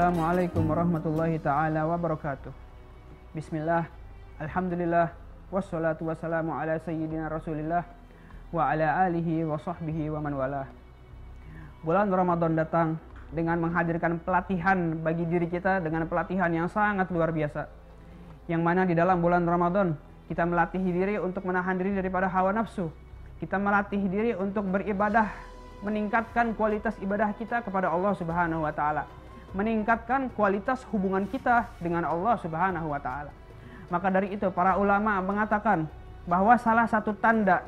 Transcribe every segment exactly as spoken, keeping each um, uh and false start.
Assalamualaikum warahmatullahi ta'ala wabarakatuh. Bismillah, alhamdulillah, wassalatu wassalamu ala sayyidina rasulillah wa ala alihi wa sahbihi wa man walah. Bulan Ramadan datang dengan menghadirkan pelatihan bagi diri kita, dengan pelatihan yang sangat luar biasa, yang mana di dalam bulan Ramadan kita melatih diri untuk menahan diri daripada hawa nafsu. Kita melatih diri untuk beribadah, meningkatkan kualitas ibadah kita kepada Allah Subhanahu wa taala, meningkatkan kualitas hubungan kita dengan Allah Subhanahu wa taala. Maka dari itu para ulama mengatakan bahwa salah satu tanda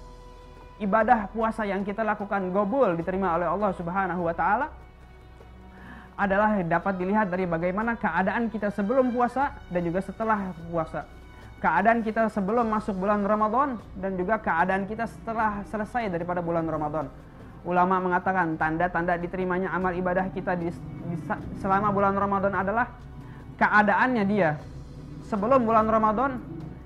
ibadah puasa yang kita lakukan gobul, diterima oleh Allah Subhanahu wa taala, adalah dapat dilihat dari bagaimana keadaan kita sebelum puasa dan juga setelah puasa. Keadaan kita sebelum masuk bulan Ramadan dan juga keadaan kita setelah selesai daripada bulan Ramadan. Ulama mengatakan tanda-tanda diterimanya amal ibadah kita di, di, selama bulan Ramadan adalah keadaannya dia sebelum bulan Ramadan,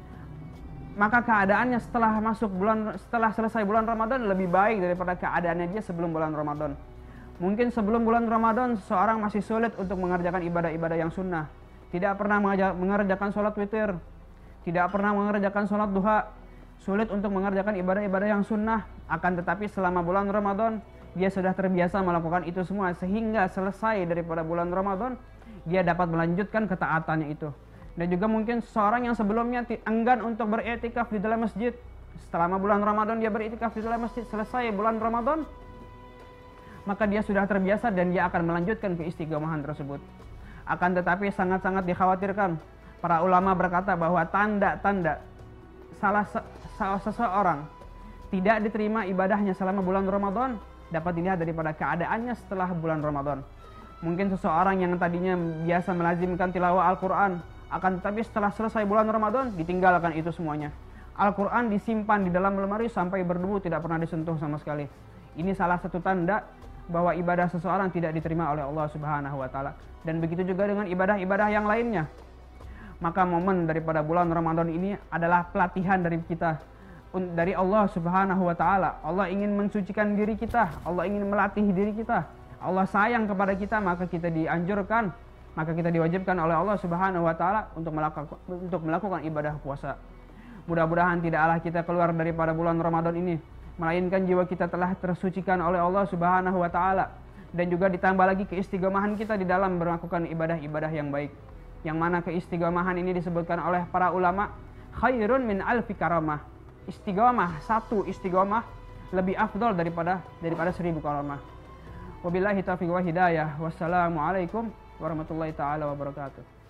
maka keadaannya setelah masuk bulan, setelah selesai bulan Ramadan lebih baik daripada keadaannya dia sebelum bulan Ramadan. Mungkin sebelum bulan Ramadan seseorang masih sulit untuk mengerjakan ibadah-ibadah yang sunnah, tidak pernah mengerjakan sholat witir, tidak pernah mengerjakan sholat duha, sulit untuk mengerjakan ibadah-ibadah yang sunnah. Akan tetapi selama bulan Ramadan dia sudah terbiasa melakukan itu semua, sehingga selesai daripada bulan Ramadan dia dapat melanjutkan ketaatannya itu. Dan juga mungkin seorang yang sebelumnya enggan untuk beriktikaf di dalam masjid, selama bulan Ramadan dia beriktikaf di dalam masjid, selesai bulan Ramadan maka dia sudah terbiasa dan dia akan melanjutkan keistiqomahan tersebut. Akan tetapi sangat-sangat dikhawatirkan, para ulama berkata bahwa tanda-tanda salah seseorang tidak diterima ibadahnya selama bulan Ramadan dapat dilihat daripada keadaannya setelah bulan Ramadan. Mungkin seseorang yang tadinya biasa melazimkan tilawah Al-Quran, akan tetapi setelah selesai bulan Ramadan ditinggalkan itu semuanya. Al-Quran disimpan di dalam lemari sampai berdebu, tidak pernah disentuh sama sekali. Ini salah satu tanda bahwa ibadah seseorang tidak diterima oleh Allah Subhanahu wa taala. Dan begitu juga dengan ibadah-ibadah yang lainnya. Maka momen daripada bulan Ramadan ini adalah pelatihan dari kita, dari Allah Subhanahu wa taala. Allah ingin mensucikan diri kita, Allah ingin melatih diri kita. Allah sayang kepada kita, maka kita dianjurkan, maka kita diwajibkan oleh Allah Subhanahu wa taala untuk melakukan untuk melakukan ibadah puasa. Mudah-mudahan tidaklah kita keluar daripada bulan Ramadan ini melainkan jiwa kita telah tersucikan oleh Allah Subhanahu wa taala, dan juga ditambah lagi keistiqomahan kita di dalam melakukan ibadah-ibadah yang baik. Yang mana keistiqomahan ini disebutkan oleh para ulama khairun min alfi karamah. Istiqomah, satu istiqomah lebih afdal daripada daripada seribu karamah. Wabillahi taufiq wa hidayah. Wassalamualaikum warahmatullahi taala wabarakatuh.